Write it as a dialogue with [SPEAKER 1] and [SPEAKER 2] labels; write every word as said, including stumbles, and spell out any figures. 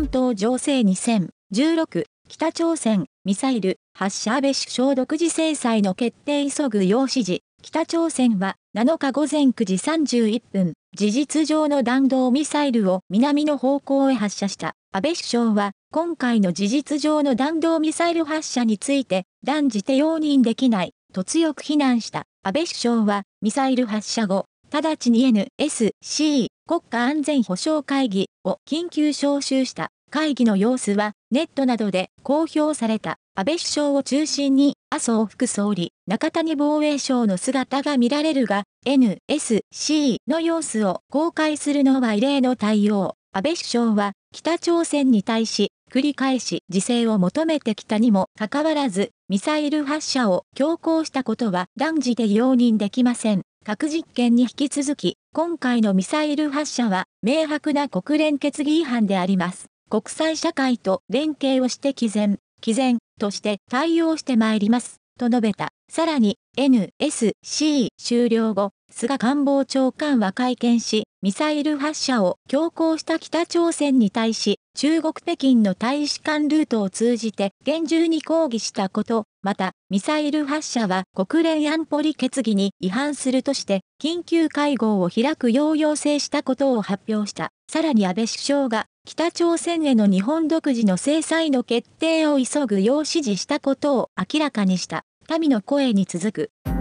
[SPEAKER 1] 半島情勢にせんじゅうろく、北朝鮮、ミサイル、発射安倍首相独自制裁の決定急ぐよう指示。北朝鮮はなのかごぜんくじさんじゅういっぷん、事実上の弾道ミサイルを南の方向へ発射した。安倍首相は今回の事実上の弾道ミサイル発射について断じて容認できないと強く非難した。安倍首相はミサイル発射後、直ちに エヌエスシー 国家安全保障会議を緊急招集した。会議の様子はネットなどで公表された。安倍首相を中心に麻生副総理、中谷防衛相の姿が見られるが、エヌエスシー の様子を公開するのは異例の対応。安倍首相は北朝鮮に対し繰り返し自制を求めてきたにもかかわらず、ミサイル発射を強行したことは断じて容認できません。核実験に引き続き、今回のミサイル発射は明白な国連決議違反であります。国際社会と連携をして毅然、毅然として対応してまいります、と述べた。さらに、エヌエスシー 終了後、菅官房長官は会見し、ミサイル発射を強行した北朝鮮に対し、中国北京の大使館ルートを通じて厳重に抗議したこと、また、ミサイル発射は国連安保理決議に違反するとして、緊急会合を開くよう要請したことを発表した。さらに安倍首相が、北朝鮮への日本独自の制裁の決定を急ぐよう指示したことを明らかにした。民の声に続く。